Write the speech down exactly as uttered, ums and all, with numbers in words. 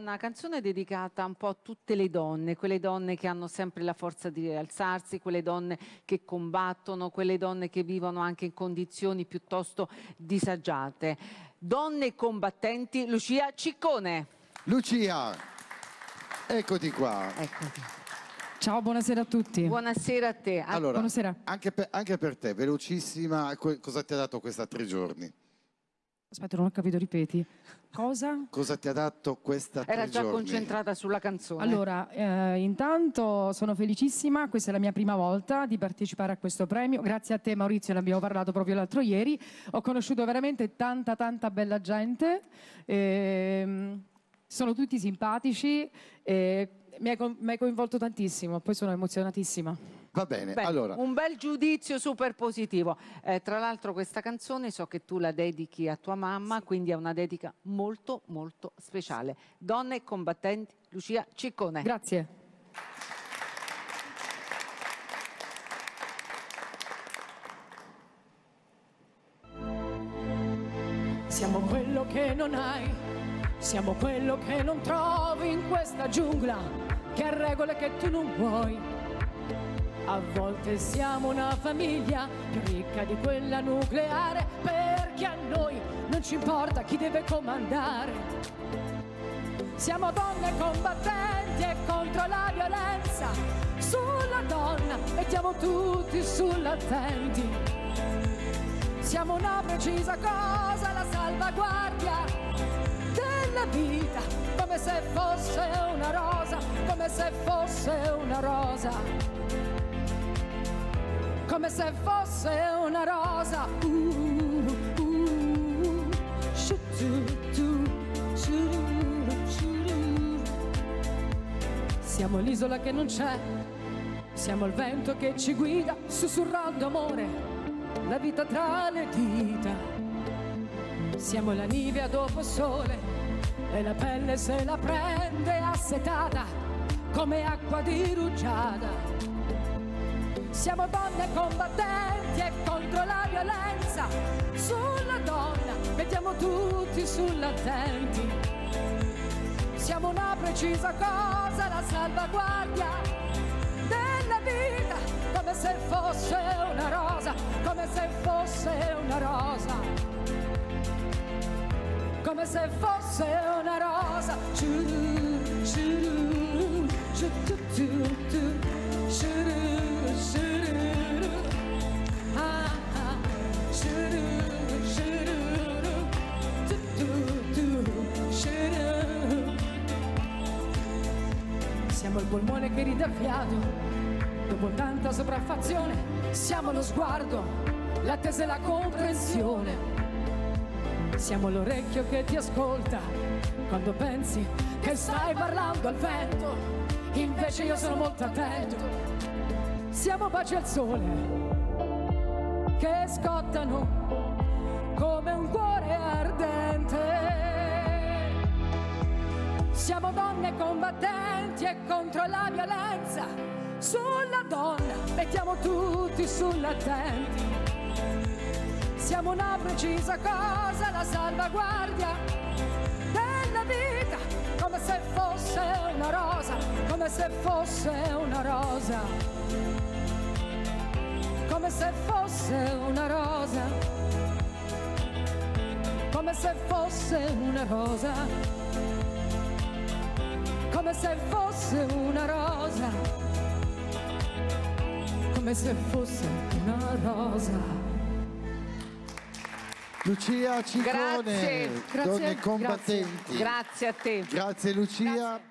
una canzone dedicata un po' a tutte le donne, quelle donne che hanno sempre la forza di rialzarsi, quelle donne che combattono, quelle donne che vivono anche in condizioni piuttosto disagiate. Donne combattenti, Lucia Ciccone. Lucia, eccoti qua. Eccoti. Ciao, buonasera a tutti. Buonasera a te. Allora, buonasera. Anche per, anche per te, velocissima, cosa ti ha dato questa tre giorni? Aspetta, non ho capito, ripeti. Cosa? Cosa ti ha dato questa tre Era già giorni? concentrata sulla canzone. Allora, eh, intanto sono felicissima, questa è la mia prima volta di partecipare a questo premio. Grazie a te Maurizio, ne abbiamo parlato proprio l'altro ieri. Ho conosciuto veramente tanta tanta bella gente, ehm, sono tutti simpatici, e mi hai, mi hai coinvolto tantissimo, poi sono emozionatissima. Va bene, Beh, allora. un bel giudizio super positivo. Eh, tra l'altro questa canzone so che tu la dedichi a tua mamma, quindi è una dedica molto molto speciale. Donne combattenti, Lucia Ciccone. Grazie. Siamo quello che non hai, siamo quello che non trovi in questa giungla, che ha regole che tu non vuoi. A volte siamo una famiglia più ricca di quella nucleare, perché a noi non ci importa chi deve comandare. Siamo donne combattenti e contro la violenza sulla donna mettiamo tutti sull'attenti. Siamo una precisa cosa, la salvaguardia della vita, come se fosse una rosa, come se fosse una rosa. Come se fosse una rosa. Uh, uh, Siamo l'isola che non c'è, siamo il vento che ci guida, sussurrando amore, la vita tra le dita. Siamo la neve a dopo sole e la pelle se la prende assetata come acqua di rugiada. Siamo donne combattenti e contro la violenza sulla donna mettiamo tutti sull'attenti. Siamo una precisa cosa, la salvaguardia della vita, come se fosse una rosa, come se fosse una rosa, come se fosse una rosa. Shuru, shuru, shuru, shuru, shuru. Siamo il polmone che ridà fiato dopo tanta sopraffazione, siamo lo sguardo, l'attesa e la comprensione. Siamo l'orecchio che ti ascolta quando pensi che stai parlando al vento, invece io sono molto attento. Siamo baci al sole che scottano come un cuore ardente. Siamo donne combattenti e contro la violenza sulla donna mettiamo tutti sull'attenti. Siamo una precisa cosa, la salvaguardia della vita, come se fosse una rosa, come se fosse una rosa, come se fosse una rosa, come se fosse una rosa, come se fosse una rosa, come se fosse una rosa. Lucia Ciccone, Grazie. Donne Grazie. combattenti. Grazie a te. Grazie Lucia. Grazie.